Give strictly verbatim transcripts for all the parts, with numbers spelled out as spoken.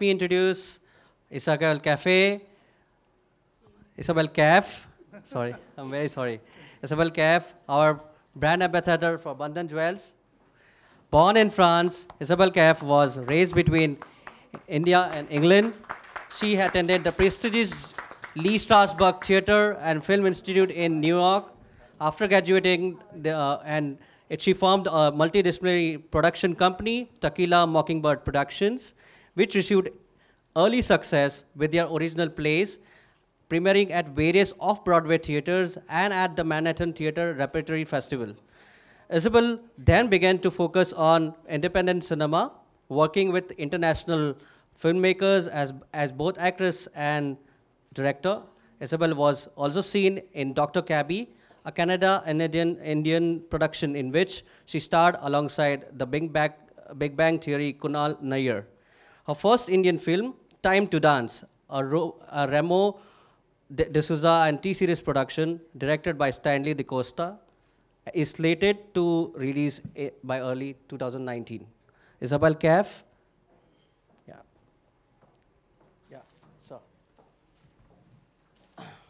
me introduce Isabelle Cafe, Isabelle Kaif, sorry, I'm very sorry. Isabelle Kaif, our brand ambassador for Bandhan Jewels. Born in France, Isabelle Kaif was raised between India and England. She attended the prestigious Lee Strasberg Theatre and Film Institute in New York. After graduating, the, uh, and it, she formed a multidisciplinary production company, Tequila Mockingbird Productions, which received early success with their original plays, premiering at various off-Broadway theaters and at the Manhattan Theater Repertory Festival. Isabelle then began to focus on independent cinema, working with international filmmakers as, as both actress and director. Isabelle was also seen in Doctor Cabby, a Canada and Indian, Indian production in which she starred alongside the Big Bang, Big Bang Theory Kunal Nair. Her first Indian film, Time to Dance, a, Ro, a Remo De, De Souza and T-Series production directed by Stanley DeCosta, is slated to release by early two thousand nineteen. Isabelle Kaif. Yeah. Yeah, so. Thank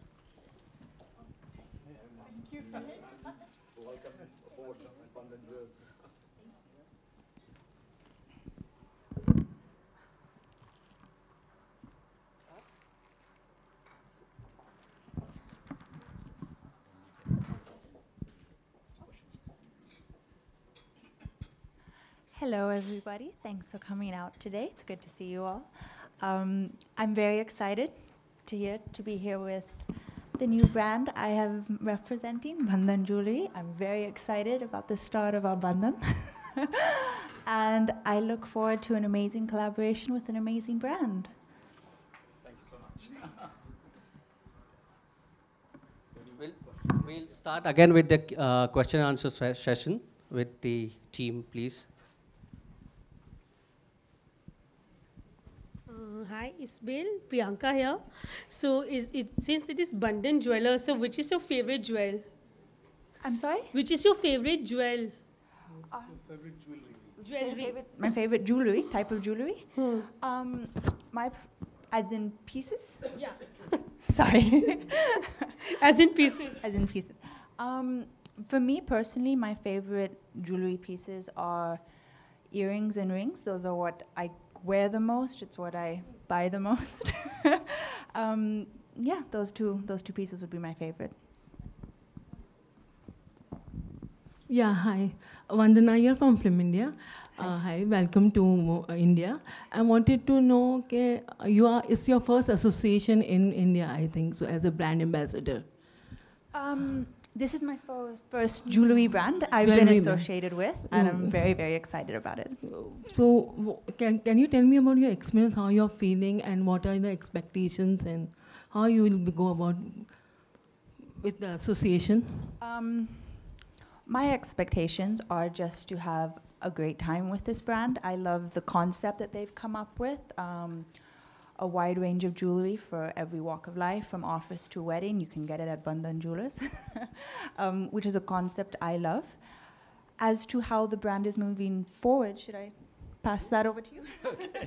you. Welcome aboard Bandhan Jewels. Hello, everybody. Thanks for coming out today. It's good to see you all. Um, I'm very excited to, hear, to be here with the new brand I have representing, Bandhan Jewelry. I'm very excited about the start of our Bandhan. And I look forward to an amazing collaboration with an amazing brand. Thank you so much. we'll, we'll start again with the uh, question and answer se session with the team, please. Uh, hi, Isabelle, Priyanka here. So, is it since it is Bandhan jeweler, so which is your favorite jewel? I'm sorry? Which is your favorite jewel? Uh, Your favorite jewelry? Jewelry. My favorite, my favorite jewelry, type of jewelry? Hmm. Um, my, as in pieces? Yeah. Sorry. As in pieces. As in pieces. Um, for me personally, my favorite jewelry pieces are earrings and rings. Those are what I wear the most. It's what I buy the most. um, yeah, those two, those two pieces would be my favorite. Yeah, hi. Vandana here from Film India. Uh, hi, welcome to uh, India. I wanted to know, okay, you are, it's your first association in India, I think, so as a brand ambassador. Um, this is my first, first jewelry brand I've Jewelry been brand. associated with, and Mm. I'm very, very excited about it. So, w- can, can you tell me about your experience, how you're feeling, and what are the expectations, and how you will be go about with the association? Um, my expectations are just to have a great time with this brand. I love the concept that they've come up with. Um, a wide range of jewelry for every walk of life, from office to wedding. You can get it at Bandhan Jewelers, um, which is a concept I love. As to how the brand is moving forward, should I pass that over to you? Okay.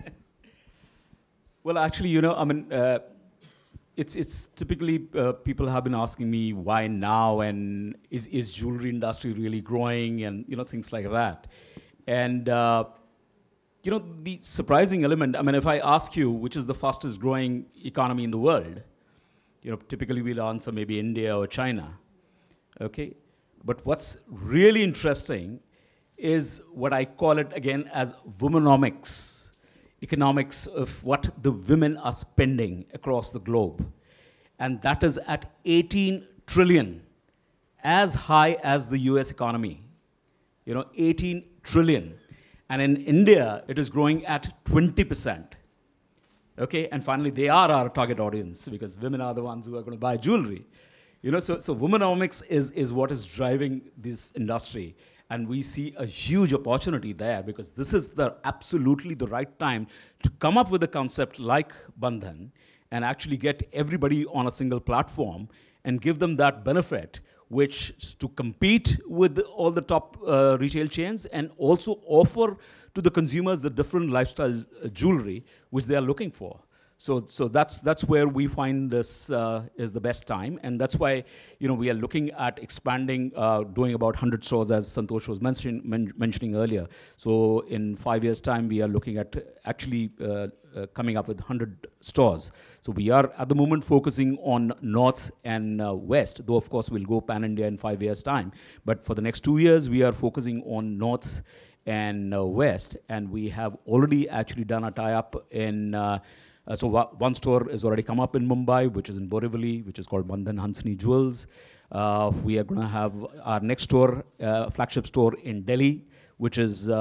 Well, actually, you know, I mean, uh, it's it's typically uh, people have been asking me why now, and is is jewelry industry really growing, and you know things like that, and. Uh, You know, the surprising element, I mean, if I ask you which is the fastest growing economy in the world, you know, typically we'll answer maybe India or China, okay? But what's really interesting is what I call it again as womenomics, economics of what the women are spending across the globe. And that is at eighteen trillion, as high as the U S economy, you know, eighteen trillion. And in India, it is growing at twenty percent. Okay, and finally, they are our target audience because women are the ones who are going to buy jewelry. You know, so, so womenomics is, is what is driving this industry. And we see a huge opportunity there because this is the absolutely the right time to come up with a concept like Bandhan and actually get everybody on a single platform and give them that benefit, which to compete with all the top uh, retail chains and also offer to the consumers the different lifestyle uh, jewelry which they are looking for. So, so that's that's where we find this uh, is the best time, and that's why, you know, we are looking at expanding, uh, doing about one hundred stores, as Santosh was mention, men mentioning earlier. So, in five years' time, we are looking at actually uh, uh, coming up with one hundred stores. So, we are at the moment focusing on North and uh, West, though of course we'll go pan-India in five years' time. But for the next two years, we are focusing on North and uh, West, and we have already actually done a tie-up in. Uh, Uh, so one store is already come up in Mumbai, which is in Borivali, which is called Bandhan Hansini Jewels. Uh, we are going to have our next store, uh, flagship store in Delhi, which is uh,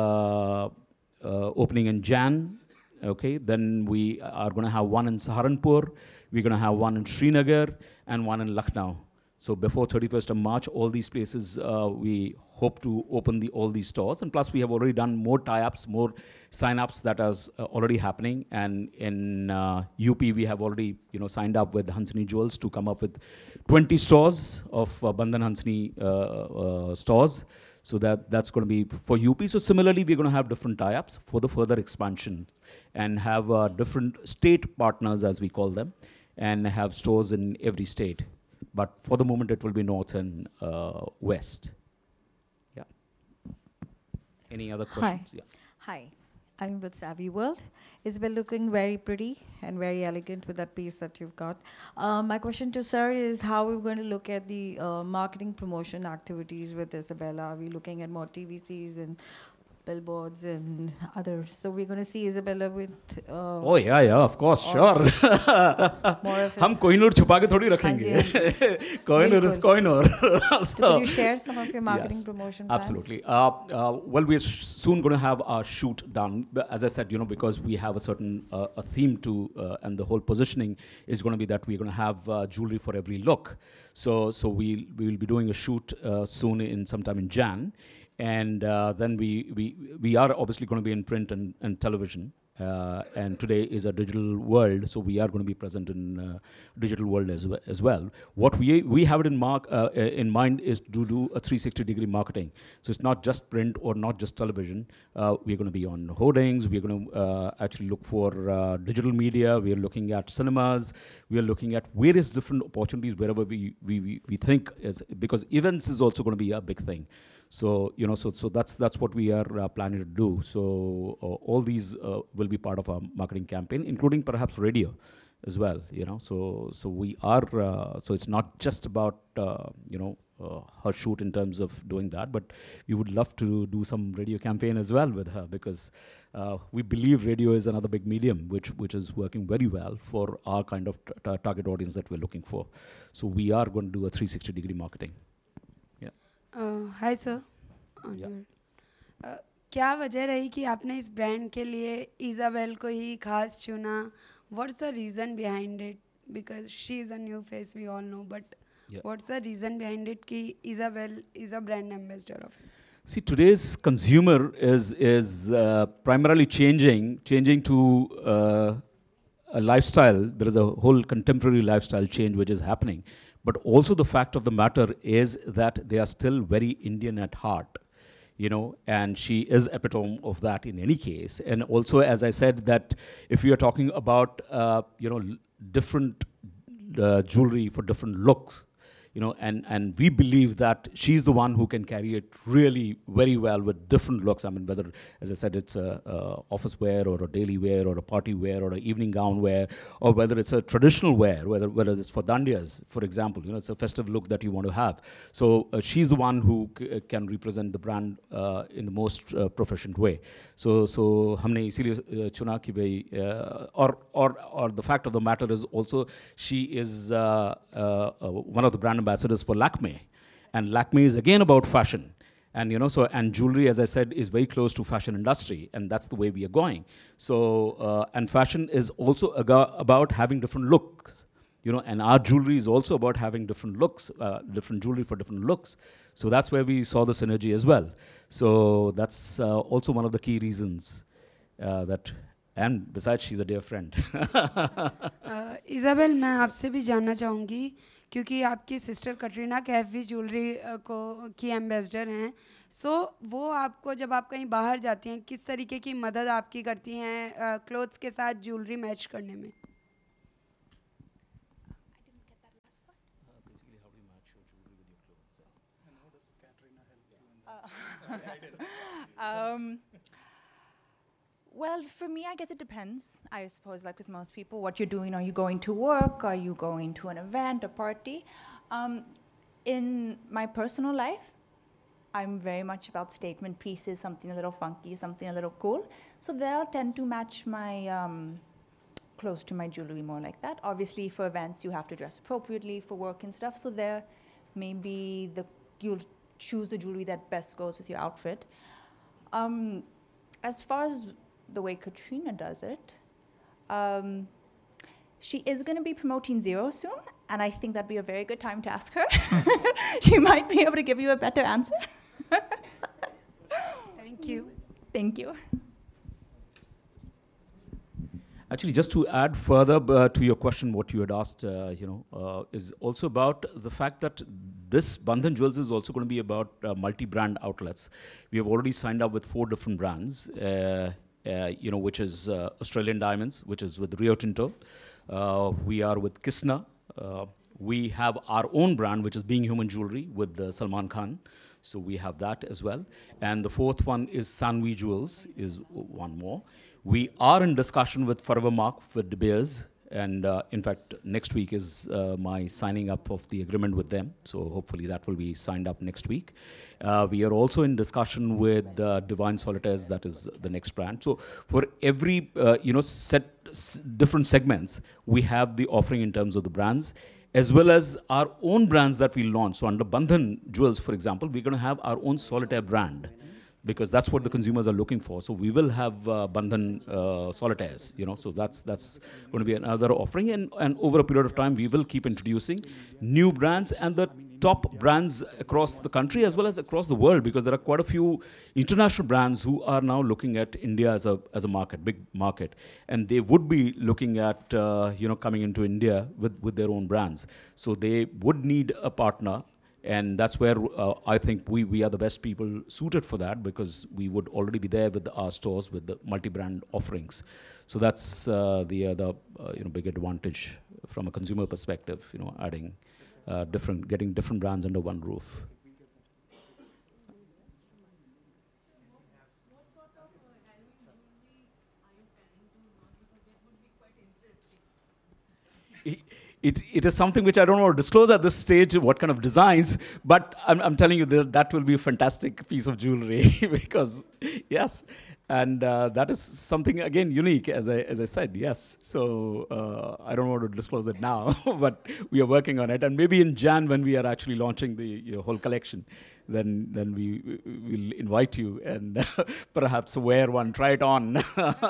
uh, opening in Jan. Okay, then we are going to have one in Saharanpur. We're going to have one in Srinagar and one in Lucknow. So before thirty-first of March, all these places uh, we hope to open the, all these stores. And plus we have already done more tie-ups, more sign-ups that is uh, already happening. And in uh, U P, we have already, you know, signed up with Hansini Jewels to come up with twenty stores of uh, Bandhan Hansini uh, uh, stores. So that, that's going to be for U P. So similarly, we're going to have different tie-ups for the further expansion and have uh, different state partners, as we call them, and have stores in every state. But for the moment, it will be North and uh, West. Yeah. Any other questions? Hi. Yeah. Hi. I'm with Savvy World. Isabelle, looking very pretty and very elegant with that piece that you've got. Uh, my question to sir is how we're going to look at the uh, marketing promotion activities with Isabella. Are we looking at more T V Cs and billboards and others? So we're going to see Isabella with... Uh, oh, yeah, yeah, of course, sure. More of हम कोहिनूर छुपा के थोड़ी रखेंगे. Kohinoor is Kohinoor. So could you share some of your marketing yes, promotion plans? Absolutely. Uh, uh, well, we're soon going to have our shoot done. But as I said, you know, because we have a certain uh, a theme to, uh, and the whole positioning is going to be that we're going to have uh, jewelry for every look. So, so we we will be doing a shoot uh, soon in sometime in Jan. And uh, then we, we, we are obviously going to be in print and, and television. Uh, and today is a digital world, so we are going to be present in uh, digital world as, we as well. What we, we have it in, mark, uh, in mind is to do a three sixty degree marketing. So it's not just print or not just television. Uh, we're going to be on hoardings. We're going to uh, actually look for uh, digital media. We are looking at cinemas. We are looking at various different opportunities wherever we, we, we, we think, is, because events is also going to be a big thing. So, you know, so, so that's, that's what we are uh, planning to do. So uh, all these uh, will be part of our marketing campaign, including perhaps radio as well, you know. So, so we are, uh, so it's not just about, uh, you know, uh, her shoot in terms of doing that, but we would love to do some radio campaign as well with her, because uh, we believe radio is another big medium which, which is working very well for our kind of t target audience that we're looking for. So we are going to do a three sixty degree marketing. Hi sir क्या वजह रही कि आपने इस brand के लिए Isabel को ही खास चुना? What's the reason behind it? Because she is a new face, we all know, but what's the reason behind it कि Isabelle is a brand ambassador of it? See, today's consumer is is uh, primarily changing, changing to uh, a lifestyle. There is a whole contemporary lifestyle change which is happening. But also the fact of the matter is that they are still very Indian at heart, you know, and she is epitome of that in any case. And also, as I said, that if we are talking about, uh, you know, different uh, jewelry for different looks, you know, and, and we believe that she's the one who can carry it really very well with different looks. I mean, whether, as I said, it's a, a office wear or a daily wear or a party wear or an evening gown wear, or whether it's a traditional wear, whether, whether it's for dandiyas, for example, you know, it's a festive look that you want to have. So uh, she's the one who c can represent the brand uh, in the most uh, proficient way. So, so हमने इसीलिए चुना कि भाई, or, or, or the fact of the matter is also she is uh, uh, uh, one of the brand ambassadors for Lakme, and Lakme is again about fashion, and you know, so and jewelry, as I said, is very close to fashion industry, and that's the way we are going. So uh, and fashion is also about having different looks, you know, and our jewelry is also about having different looks, uh, different jewelry for different looks. So that's where we saw the synergy as well. So that's uh, also one of the key reasons uh, that. And besides, she's a dear friend. uh, Isabelle, मैं आपसे भी जानना चाहूँगी क्योंकि आपकी sister Katrina Kaif भी jewellery को की एम्बेसडर हैं, सो so, वो आपको जब आप कहीं बाहर जाती हैं किस तरीके की मदद आपकी करती हैं क्लोथ्स के साथ ज्वेलरी मैच करने में? um, well, for me, I guess it depends. I suppose, like with most people, what you're doing. Are you going to work? Are you going to an event, a party? Um, in my personal life, I'm very much about statement pieces, something a little funky, something a little cool. So they'll tend to match my um, clothes to my jewelry more like that. Obviously, for events, you have to dress appropriately for work and stuff. So there, maybe the you'll choose the jewelry that best goes with your outfit. Um, as far as the way Katrina does it, um, she is going to be promoting Zero soon, and I think that'd be a very good time to ask her. She might be able to give you a better answer. Thank you. Thank you. Actually, just to add further uh, to your question, what you had asked, uh, you know, uh, is also about the fact that this Bandhan Jewels is also going to be about uh, multi-brand outlets. We have already signed up with four different brands, uh, uh, you know, which is uh, Australian Diamonds, which is with Rio Tinto. Uh, we are with Kisna. Uh, we have our own brand, which is Being Human Jewelry with uh, Salman Khan. So we have that as well. And the fourth one is Sanvi Jewels, is one more. We are in discussion with Forever Mark with De Beers, and uh, in fact, next week is uh, my signing up of the agreement with them. So hopefully that will be signed up next week. Uh, we are also in discussion with uh, Divine Solitaires, that is the next brand. So for every uh, you know set s different segments, we have the offering in terms of the brands, as well as our own brands that we launch. So under Bandhan Jewels, for example, we're going to have our own solitaire brand, because that's what the consumers are looking for. So we will have uh, Bandhan uh, solitaires, you know, so that's that's going to be another offering. And, and over a period of time, we will keep introducing new brands and the top brands across the country as well as across the world, because there are quite a few international brands who are now looking at India as a, as a market, big market. And they would be looking at, uh, you know, coming into India with, with their own brands. So they would need a partner. And that's where uh, I think we, we are the best people suited for that, because we would already be there with our stores with the multi-brand offerings. So that's uh, the other uh, you know, big advantage from a consumer perspective, you know, adding uh, different, getting different brands under one roof. It, it is something which I don't want to disclose at this stage, what kind of designs, but I'm, I'm telling you that, that will be a fantastic piece of jewelry because, yes, and uh, that is something, again, unique, as I, as I said, yes. So uh, I don't want to disclose it now, but we are working on it. And maybe in Jan, when we are actually launching the you know, whole collection, then, then we will invite you and perhaps wear one, try it on.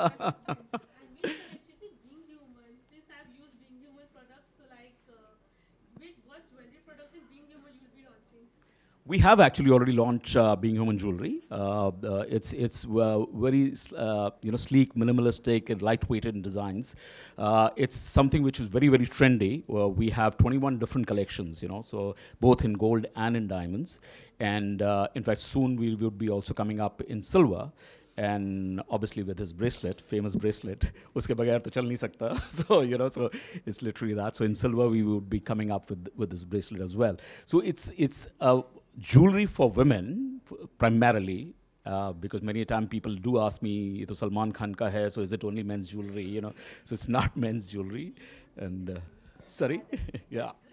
We have actually already launched uh, Being Human Jewelry. Uh, uh, it's it's uh, very uh, you know sleek, minimalistic, and lightweighted in designs. Uh, it's something which is very very trendy. Uh, we have twenty-one different collections, you know, so both in gold and in diamonds. And uh, in fact, soon we will be also coming up in silver. And obviously with his bracelet, famous bracelet, uske bagair to chal nahi sakta. So, you know, so it's literally that. So in silver, we would be coming up with, with this bracelet as well. So it's, it's a jewelry for women, primarily, uh, because many a time people do ask me, "Ye to Salman Khan ka hai, so is it only men's jewelry?" You know, so it's not men's jewelry. And, uh, sorry, yeah.